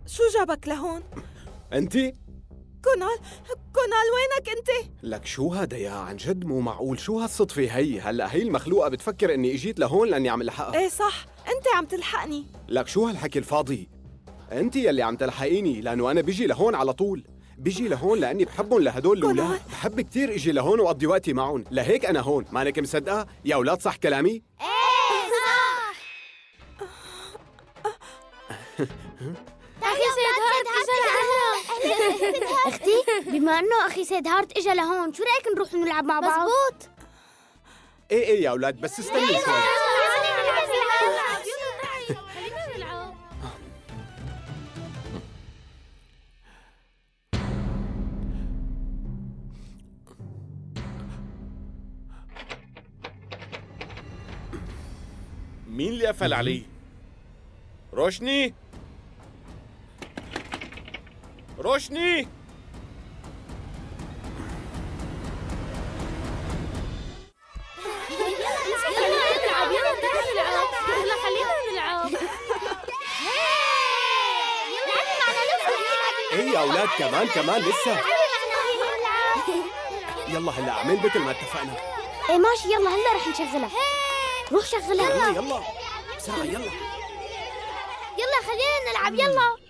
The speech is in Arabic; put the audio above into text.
شو جابك لهون؟ انتي؟ كونال وينك انت؟ لك شو هذا يا عن جد مو معقول، شو هالصدفة هي؟ هلا هي المخلوقة بتفكر اني اجيت لهون لاني عم الحقها. ايه صح، انت عم تلحقني. لك شو هالحكي الفاضي؟ انتي يلي عم تلحقيني لانه انا بيجي لهون على طول، بيجي لهون لاني بحبهم لهدول الاولاد، بحب كثير اجي لهون واقضي وقتي معهم، لهيك انا هون، مانك مصدقة؟ يا اولاد صح كلامي؟ ايه صح. أخي سيد هارت إجا لهون. أختي بما إنه أخي سيد هارت إجا لهون، شو رأيك نروح نلعب مع بعض؟ مزبوط. ايه يا اولاد بس استنوا شوي. خلينا نلعب. مين اللي قفل عليه؟ روشني؟ روشني؟ يلا خلينا نلعب. ايه يا اولاد كمان لسه. يلا هلا اعمل مثل ما اتفقنا. إيه ماشي، يلا هلا رح نشغلها. روح شغلها. يلا بسرعة يلا. يلا خلينا نلعب، يلا.